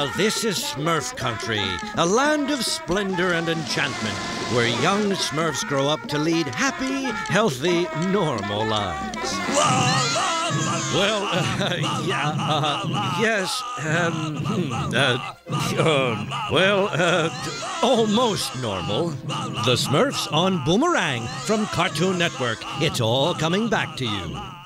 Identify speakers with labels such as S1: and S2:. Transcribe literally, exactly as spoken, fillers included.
S1: Now this is Smurf country, a land of splendor and enchantment, where young Smurfs grow up to lead happy, healthy, normal lives. Well, uh, yeah, uh, yes, um, hmm, uh, uh, well, uh, almost normal. The Smurfs on Boomerang from Cartoon Network. It's all coming back to you.